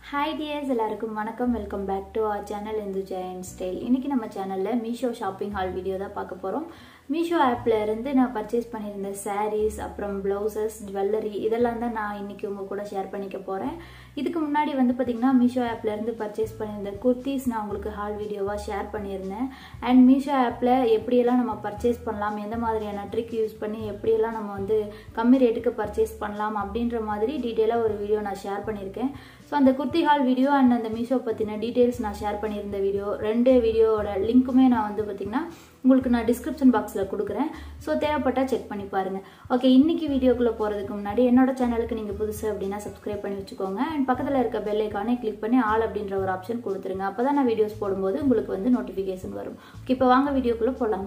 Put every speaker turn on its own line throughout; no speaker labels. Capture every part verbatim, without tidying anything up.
Hi dears, எல்லாருக்கும் வணக்கம். Welcome back to our channel Indu Giant Style. இன்னைக்கு நம்ம சேனல்ல மீஷோ ஷாப்பிங் ஹால் வீடியோ தான் பார்க்க போறோம். மீஷோ ஆப்ல இருந்து நான் பர்ச்சேஸ் பண்ணியிருந்த sarees, அப்புறம் blouses, jewelry இதெல்லாம் தான் நான் இன்னைக்கு உங்க கூட ஷேர் பண்ணிக்க போறேன். இதுக்கு முன்னாடி வந்து பாத்தீங்கன்னா மீஷோ ஆப்ல இருந்து பர்ச்சேஸ் பண்ணியிருந்த குர்தீஸ் நான் உங்களுக்கு ஹால் வீடியோவா ஷேர் பண்ணியிருந்தேன். அண்ட் மீஷோ ஆப்ல எப்படி எல்லாம் நம்ம பர்ச்சேஸ் பண்ணலாம், எந்த மாதிரியான ட்ரிக் யூஸ் பண்ணி எப்படி எல்லாம் நம்ம வந்து கம்மி ரேட்டுக்கு பர்ச்சேஸ் பண்ணலாம் அப்படின்ற மாதிரி டீடைலா ஒரு வீடியோ நான் ஷேர் பண்ணியிருக்கேன். ஸோ அந்த குர்த்தி ஹால் வீடியோ அண்ட் அந்த மீஷோ பற்றின டீட்டெயில்ஸ் நான் ஷேர் பண்ணியிருந்த வீடியோ ரெண்டு வீடியோவோட லிங்க்குமே நான் வந்து பார்த்தீங்கன்னா உங்களுக்கு நான் டிஸ்கிரிப்ஷன் பாக்ஸில் கொடுக்குறேன். ஸோ தேவைப்பட்டால் செக் பண்ணி பாருங்கள். ஓகே, இன்னைக்கு வீடியோக்குள்ளே போகிறதுக்கு முன்னாடி என்னோட சேனலுக்கு நீங்கள் புதுசு அப்படின்னா சப்ஸ்கிரைப் பண்ணி வச்சுக்கோங்க. அண்ட் பக்கத்தில் இருக்க பெல் ஐக்கானே கிளிக் பண்ணி ஆல் அப்படின்ற ஒரு ஆப்ஷன் கொடுத்துருங்க. அப்போ தான் நான் வீடியோஸ் போடும்போது உங்களுக்கு வந்து நோட்டிஃபிகேஷன் வரும். ஓகே, இப்போ வாங்க வீடியோக்குள்ளே போகலாம்.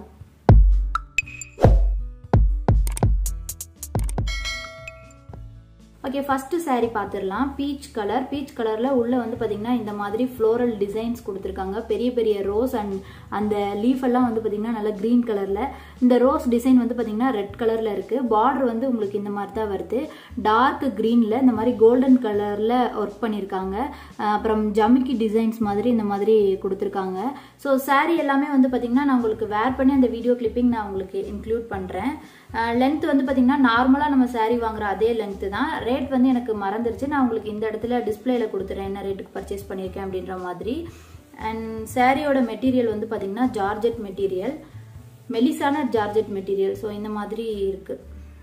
ஓகே, ஃபர்ஸ்ட் சாரி பார்த்துடலாம். பீச் கலர் பீச் கலர்ல உள்ள வந்து பாத்தீங்கன்னா இந்த மாதிரி ஃப்ளோரல் டிசைன்ஸ் கொடுத்துருக்காங்க. பெரிய பெரிய ரோஸ் அண்ட் அந்த லீஃப் எல்லாம் வந்து பாத்தீங்கன்னா நல்ல கிரீன் கலர்ல. இந்த ரோஸ் டிசைன் வந்து பாத்தீங்கன்னா ரெட் கலர்ல இருக்கு. பார்டர் வந்து உங்களுக்கு இந்த மாதிரி தான் வருது. டார்க் கிரீன்ல இந்த மாதிரி கோல்டன் கலர்ல ஒர்க் பண்ணிருக்காங்க. அப்புறம் ஜமிக்கி டிசைன்ஸ் மாதிரி இந்த மாதிரி கொடுத்துருக்காங்க. ஸோ சாரி எல்லாமே வந்து பாத்தீங்கன்னா நான் உங்களுக்கு வேர் பண்ணி அந்த வீடியோ கிளிப்பிங் நான் உங்களுக்கு இன்க்ளூட் பண்றேன். லென்த் வந்து பாத்தீங்கன்னா நார்மலா நம்ம சாரி வாங்குற அதே லென்த் தான். ரேட் வந்து எனக்கு மறந்துருச்சு, நான் உங்களுக்கு இந்த இடத்துல டிஸ்பிளேல கொடுத்துறேன் என்ன ரேட்டுக்கு பர்ச்சேஸ் பண்ணியிருக்கேன் அப்படின்ற மாதிரி. அண்ட் சாரியோட மெட்டீரியல் வந்து பாத்தீங்கன்னா ஜார்ஜெட் மெட்டீரியல், மெலிசான ஜார்ஜெட் மெட்டீரியல். ஸோ இந்த மாதிரி இருக்கு.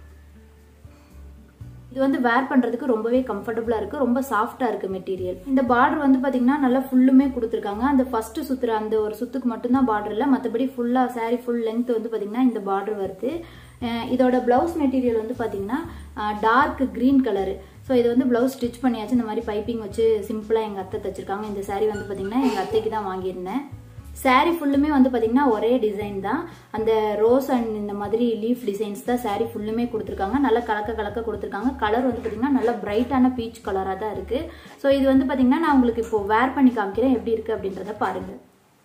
இது வந்து வேர் பண்றதுக்கு ரொம்பவே கம்ஃபர்டபுளா இருக்கு, ரொம்ப சாஃப்டா இருக்கு மெட்டீரியல். இந்த பார்டர் வந்து பாத்தீங்கன்னா நல்லா ஃபுல்லுமே கொடுத்துருக்காங்க. அந்த ஃபர்ஸ்ட் சுத்துற அந்த ஒரு சுத்துக்கு மட்டும்தான் பார்டர் இல்ல, மற்றபடி ஃபுல்லா சாரி ஃபுல் லென்த் வந்து பாத்தீங்கன்னா இந்த பார்டர் வருது. இதோட பிளவுஸ் மெட்டீரியல் வந்து பாத்தீங்கன்னா டார்க் கிரீன் கலரு. ஸோ இது வந்து பிளவுஸ் ஸ்டிச் பண்ணியாச்சு. இந்த மாதிரி பைப்பிங் வச்சு சிம்பிளா எங்க அத்தை தச்சிருக்காங்க. இந்த சாரி வந்து பாத்தீங்கன்னா எங்க அத்தைக்கு தான் வாங்கியிருந்தேன். சாரி ஃபுல்லுமே வந்து பாத்தீங்கன்னா ஒரே டிசைன் தான். அந்த ரோஸ் அண்ட் இந்த மாதிரி லீஃப் டிசைன்ஸ் தான் சாரி ஃபுல்லுமே கொடுத்துருக்காங்க. நல்லா கலக்க கலக்க கொடுத்துருக்காங்க. கலர் வந்து பாத்தீங்கன்னா நல்ல பிரைட்டான பீச் கலரா தான் இருக்கு. ஸோ இது வந்து பாத்தீங்கன்னா நான் உங்களுக்கு இப்போ வேர் பண்ணி காமிக்கிறேன் எப்படி இருக்கு அப்படின்றத பாருங்க.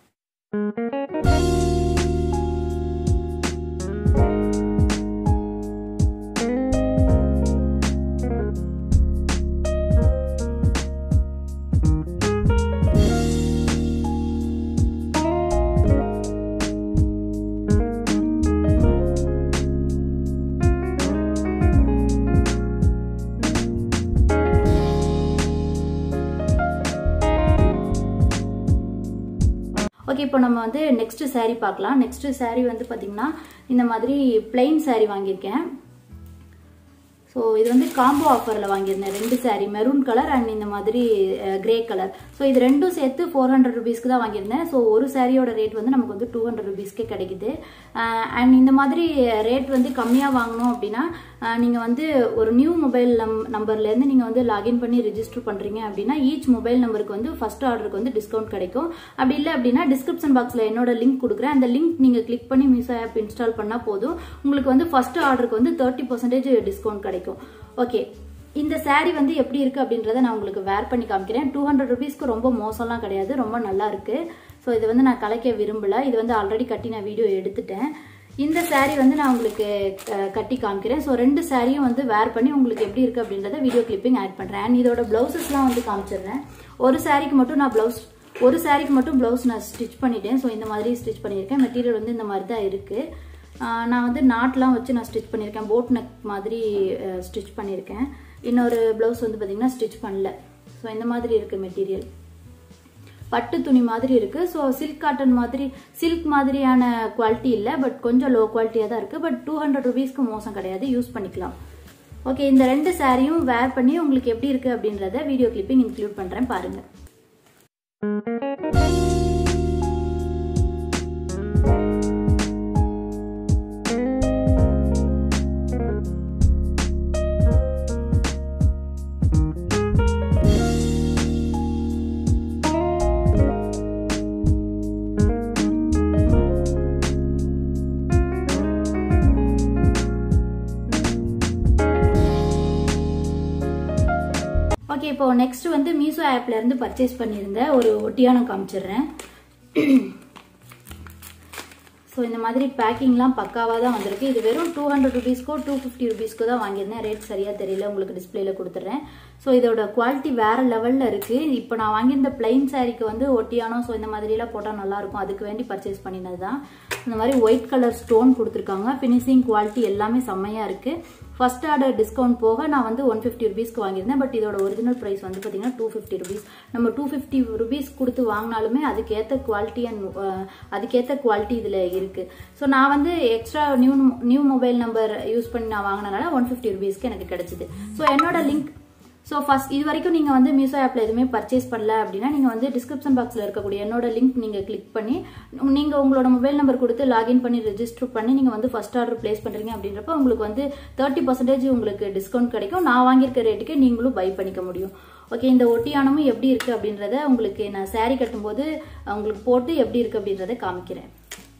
ஓகே, இப்போ நம்ம வந்து நெக்ஸ்ட் சாரி பார்க்கலாம். நெக்ஸ்ட் சாரி வந்து பாத்தீங்கன்னா இந்த மாதிரி பிளைன் சாரி வாங்கியிருக்கேன். ஸோ இது வந்து காம்போ ஆஃபரில் வாங்கியிருந்தேன். ரெண்டு சாரி, மெரூன் கலர் அண்ட் இந்த மாதிரி கிரே கலர். ஸோ இது ரெண்டும் சேர்த்து ஃபோர் ஹண்ட்ரட் ருபீஸ்க்கு தான் வாங்கியிருந்தேன். ஸோ ஒரு சாரியோட ரேட் வந்து நமக்கு வந்து டூ ஹண்ட்ரட் ருபீஸ்க்கே கிடைக்குது. அண்ட் இந்த மாதிரி ரேட் வந்து கம்மியாக வாங்கணும் அப்படின்னா நீங்கள் வந்து ஒரு நியூ மொபைல் நம் நம்பர்லேருந்து நீங்கள் வந்து லாகின் பண்ணி ரெஜிஸ்டர் பண்ணுறீங்க அப்படின்னா ஈச் மொபைல் நம்பருக்கு வந்து ஃபர்ஸ்ட் ஆர்டருக்கு வந்து டிஸ்கவுண்ட் கிடைக்கும். அப்படி இல்லை அப்படின்னா டிஸ்கிரிப்ஷன் பாக்ஸில் என்னோட லிங்க் கொடுக்குறேன். அந்த லிங்க் நீங்கள் கிளிக் பண்ணி மீஷோ ஆப் இன்ஸ்டால் பண்ணால் போதும், உங்களுக்கு வந்து ஃபர்ஸ்ட் ஆர்டருக்கு வந்து தேர்ட்டி பர்சன்டேஜ் டிஸ்கவுண்ட் கிடைக்கும். ஓகே, இந்த சாரி வந்து எப்படி இருக்கு அப்படின்றத நான் உங்களுக்கு வேர் பண்ணி காமிக்கிறேன். டூ ஹண்ட்ரட் ருபீஸ்க்கு ரொம்ப மோசம்லாம் கிடையாது, ரொம்ப நல்லா இருக்கு. ஸோ இது வந்து நான் கலைக்க விரும்பல, இது வந்து ஆல்ரெடி கட்டி நான் வீடியோ எடுத்துட்டேன். இந்த சாரி வந்து நான் உங்களுக்கு கட்டி காமிக்கிறேன். ஸோ ரெண்டு சாரியும் வந்து வேர் பண்ணி உங்களுக்கு எப்படி இருக்கு அப்படின்றத வீடியோ கிளிப்பிங் ஆட் பண்றேன். அண்ட் இதோட பிளவுசஸ்லாம் வந்து காமிச்சிடுறேன். ஒரு சாரிக்கு மட்டும் நான் பிளவுஸ் ஒரு சாரிக்கு மட்டும் பிளவுஸ் நான் ஸ்டிச் பண்ணிட்டேன். ஸோ இந்த மாதிரி ஸ்டிச் பண்ணியிருக்கேன். மெட்டீரியல் வந்து இந்த மாதிரி தான் இருக்கு. நான் வந்து நாட்லாம் வச்சு நான் ஸ்டிச் பண்ணியிருக்கேன். போட் நெக் மாதிரி ஸ்டிச் பண்ணியிருக்கேன். இன்னொரு பிளவுஸ் வந்து பார்த்தீங்கன்னா ஸ்டிச் பண்ணல. ஸோ இந்த மாதிரி இருக்கு மெட்டீரியல். பட்டு துணி மாதிரி இருக்கு. ஸோ சில்க் காட்டன் மாதிரி சில்க் மாதிரியான குவாலிட்டி இல்லை, பட் கொஞ்சம் லோ குவாலிட்டியாக தான் இருக்கு. பட் டூ ஹண்ட்ரட் ருபீஸ்க்கு மோசம் கிடையாது, யூஸ் பண்ணிக்கலாம். ஓகே, இந்த ரெண்டு சாரியும் வேர் பண்ணி உங்களுக்கு எப்படி இருக்கு அப்படின்றத வீடியோ கிளிப்பிங் இன்க்ளூட் பண்றேன், பாருங்க. ஓகே, இப்போ நெக்ஸ்ட் வந்து மீஷோ ஆப்ல இருந்து பர்ச்சேஸ் பண்ணியிருந்த ஒரு ஒட்டியானம் காமிச்சிடுறேன். ஸோ இந்த மாதிரி பேக்கிங்லாம் பக்காவாக தான் வந்திருக்கு. இது வெறும் டூ ஹண்ட்ரட் ருபீஸ்க்கோ டூ ஃபிஃப்டி ருபீஸ்க்கோ தான் வாங்கியிருந்தேன். ரேட் சரியாக தெரியல, உங்களுக்கு டிஸ்பிளேல கொடுத்துட்றேன். ஸோ இதோட குவாலிட்டி வேற லெவல்ல இருக்கு. இப்போ நான் வாங்கியிருந்த பிளைன் சாரிக்கு வந்து ஒட்டியானோ ஸோ இந்த மாதிரி எல்லாம் போட்டால் நல்லா இருக்கும், அதுக்கு வேண்டி பர்ச்சேஸ் பண்ணினது தான். இந்த மாதிரி ஒயிட் கலர் ஸ்டோன் கொடுத்துருக்காங்க. ஃபினிஷிங் குவாலிட்டி எல்லாமே செம்மையா இருக்கு. ஃபர்ஸ்ட் ஆர்டர் டிஸ்கவுண்ட் போக நான் வந்து ஒன் ஃபிஃப்டி ருபீஸ்க்கு வாங்கியிருந்தேன். பட் இதோட ஒரிஜினல் ப்ரைஸ் வந்து பார்த்தீங்கன்னா டூ ஃபிஃப்டி ருபீஸ். நம்ம டூ ஃபிஃப்டி ருபீஸ் கொடுத்து வாங்கினாலுமே அதுக்கேற்ற குவாலிட்டி அண்ட் அதுக்கேற்ற குவாலிட்டி இதில் இருக்கு. ஸோ நான் வந்து extra new new mobile number use பண்ணி நான் வாங்கினனால ஒன் ஃபிஃப்டி ருபீஸ்க்கு எனக்கு கிடைச்சிது. ஸோ என்னோட லிங்க் ஸோ ஃபர்ஸ்ட் இது வரைக்கும் நீங்கள் வந்து மீஷோ ஆப்பில் எதுவுமே பர்ச்சேஸ் பண்ணல அப்படின்னா நீங்கள் வந்து டிஸ்கிரிப்ஷன் பாக்ஸில் இருக்கக்கூடிய என்னோட லிங்க் நீங்கள் கிளிக் பண்ணி நீங்கள் உங்களோட மொபைல் நம்பர் கொடுத்து லாகின் பண்ணி ரெஜிஸ்டர் பண்ணி நீங்கள் வந்து ஃபர்ஸ்ட் ஆர்டர் பிளேஸ் பண்ணுறீங்க அப்படின்றப்ப உங்களுக்கு வந்து தேர்ட்டி பர்சன்டேஜ் உங்களுக்கு டிஸ்கவுண்ட் கிடைக்கும். நான் வாங்கியிருக்க ரேட்டுக்கு நீங்களும் பை பண்ணிக்க முடியும். ஓகே, இந்த ஒட்டியானமும் எப்படி இருக்குது அப்படின்றத உங்களுக்கு நான் சாரீ கட்டும்போது உங்களுக்கு போட்டு எப்படி இருக்குது அப்படின்றத காமிக்கிறேன்.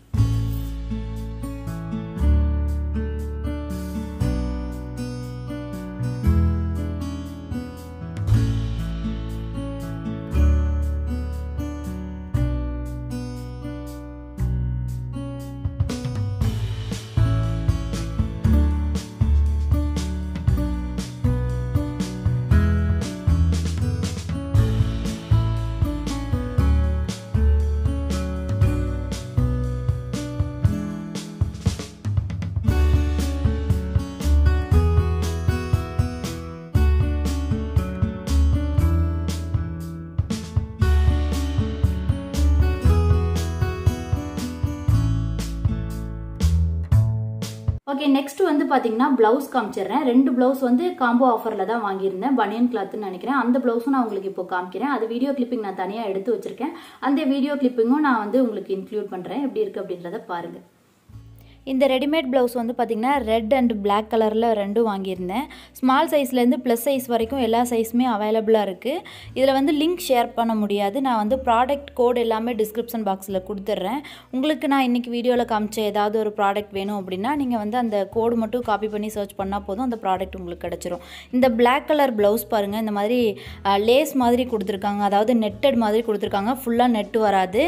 ஓகே, நெக்ஸ்ட் வந்து பாத்தீங்கன்னா பிளவுஸ் காமிச்சிடுறேன். ரெண்டு பிளவுஸ் வந்து காம்போ ஆஃபர்ல தான் வாங்கியிருந்தேன், பனியன் கிளாத்னு நினைக்கிறேன். அந்த பிளவுஸும் நான் உங்களுக்கு இப்போ காமிக்கிறேன். அது வீடியோ கிளிப்பிங் நான் தனியா எடுத்து வச்சிருக்கேன். அந்த வீடியோ கிளிப்பிங்கும் நான் வந்து உங்களுக்கு இன்க்ளூட் பண்றேன். எப்படி இருக்கு அப்படின்றத பாருங்க. இந்த ரெடிமேட் ப்ளவுஸ் வந்து பார்த்திங்கன்னா ரெட் அண்ட் பிளாக் கலரில் ரெண்டும் வாங்கியிருந்தேன். ஸ்மால் சைஸ்லேருந்து ப்ளஸ் சைஸ் வரைக்கும் எல்லா சைஸுமே அவைலபிளாக இருக்குது. இதில் வந்து லிங்க் ஷேர் பண்ண முடியாது. நான் வந்து ப்ராடக்ட் கோட் எல்லாமே டிஸ்கிரிப்ஷன் பாக்ஸில் கொடுத்துட்றேன். உங்களுக்கு நான் இன்றைக்கி வீடியோவில் காமிச்ச ஏதாவது ஒரு ப்ராடக்ட் வேணும் அப்படின்னா நீங்கள் வந்து அந்த கோடு மட்டும் காப்பி பண்ணி சர்ச் பண்ணால் போதும், அந்த ப்ராடக்ட் உங்களுக்கு கிடச்சிரும். இந்த பிளாக் கலர் ப்ளவுஸ் பாருங்கள், இந்த மாதிரி லேஸ் மாதிரி கொடுத்துருக்காங்க, அதாவது நெட்டட் மாதிரி கொடுத்துருக்காங்க. ஃபுல்லாக நெட்டு வராது.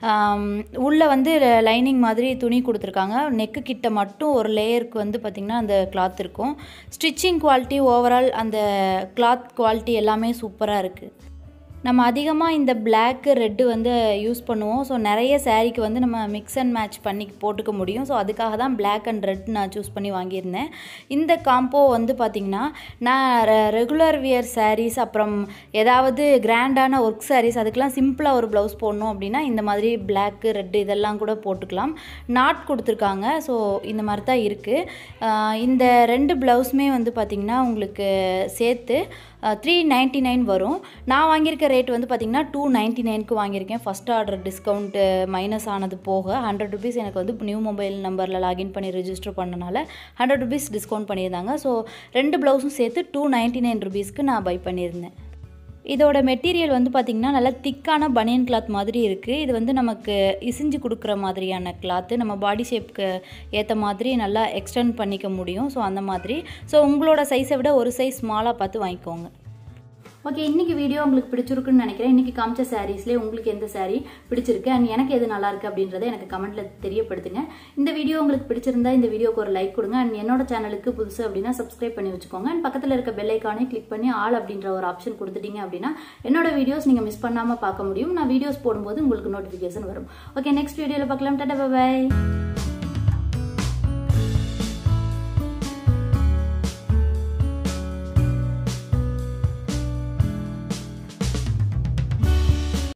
உள்ளே வந்து லைனிங் மாதிரி துணி கொடுத்துருக்காங்க. நெக் கிட்ட மட்டும் ஒரு லேயருக்கு வந்து பார்த்திங்கன்னா அந்த கிளாத் இருக்கும். ஸ்டிச்சிங் குவாலிட்டி ஓவரால் அந்த கிளாத் குவாலிட்டி எல்லாமே சூப்பராக இருக்குது. நம்ம அதிகமாக இந்த பிளாக்கு ரெட்டு வந்து யூஸ் பண்ணுவோம். ஸோ நிறைய சாரீக்கு வந்து நம்ம மிக்ஸ் அண்ட் மேட்ச் பண்ணி போட்டுக்க முடியும். ஸோ அதுக்காக தான் பிளாக் அண்ட் ரெட் நான் சூஸ் பண்ணி வாங்கியிருந்தேன். இந்த காம்போ வந்து பார்த்திங்கன்னா நான் ரெகுலர் வியர் சாரீஸ், அப்புறம் ஏதாவது கிராண்டான ஒர்க் சாரீஸ், அதுக்கெலாம் சிம்பிளாக ஒரு ப்ளவுஸ் போடணும் அப்படின்னா இந்த மாதிரி பிளாக்கு ரெட்டு இதெல்லாம் கூட போட்டுக்கலாம். நாட் கொடுத்துருக்காங்க. ஸோ இந்த மாதிரி தான் இருக்குது. இந்த ரெண்டு ப்ளவுஸுமே வந்து பார்த்திங்கன்னா உங்களுக்கு சேர்த்து த்ரீ நைன்ட்டி நைன் வரும். நான் வாங்கியிருக்க ரேட் வந்து பார்த்திங்கன்னா டூ நைன்ட்டி நைனுக்கு வாங்கியிருக்கேன். ஃபஸ்ட் ஆர்டர் டிஸ்கவுண்ட்டு மைனஸ் ஆனது போக ஹண்ட்ரட் ருபீஸ் எனக்கு வந்து நியூ மொபைல் நம்பரில் லாகின் பண்ணி ரெஜிஸ்டர் பண்ணனால ஹண்ட்ரட் ருபீஸ் டிஸ்கவுண்ட் பண்ணியிருந்தாங்க. ஸோ ரெண்டு ப்ளவுஸும் சேர்த்து டூ நைன்ட்டி நைன் ருபீஸ்க்கு நான் பை பண்ணியிருந்தேன். இதோட மெட்டீரியல் வந்து பார்த்திங்கன்னா நல்லா திக்கான பனியன் கிளாத் மாதிரி இருக்குது. இது வந்து நமக்கு இசிஞ்சு கொடுக்குற மாதிரியான கிளாத்து, நம்ம பாடி ஷேப்புக்கு ஏற்ற மாதிரி நல்லா எக்ஸ்டெண்ட் பண்ணிக்க முடியும். ஸோ அந்த மாதிரி. ஸோ உங்களோட சைஸை விட ஒரு சைஸ் ஸ்மாலாக பார்த்து வாங்கிக்கோங்க. ஓகே, இன்னைக்கு வீடியோ உங்களுக்கு பிடிச்சிருக்குன்னு நினைக்கிறேன். இன்னைக்கு காமிச்ச சாரீஸ்லேயே உங்களுக்கு எந்த சாரீ பிடிச்சிருக்கு அண்ட் எனக்கு எது நல்லா இருக்கு அப்படின்றத எனக்கு கமெண்ட்ல தெரியப்படுத்துங்க. இந்த வீடியோ உங்களுக்கு பிடிச்சிருந்தா இந்த வீடியோக்கு ஒரு லைக் கொடுங்க. அண்ட் என்னோட சேனலுக்கு புதுசு அப்படின்னா சப்ஸ்கிரைப் பண்ணி வச்சுக்கோங்க. அண்ட் பக்கத்தில் இருக்க பெல் ஐக்கானே கிளிக் பண்ணி ஆல் அப்படின்ற ஒரு ஆப்ஷன் கொடுத்துட்டீங்க அப்படின்னா என்னோட வீடியோஸ் நீங்க மிஸ் பண்ணாம பார்க்க முடியும். நான் வீடியோஸ் போடும்போது உங்களுக்கு நோட்டிஃபிகேஷன் வரும். ஓகே, நெக்ஸ்ட் வீடியோல பார்க்கலாம். Tata, bye by.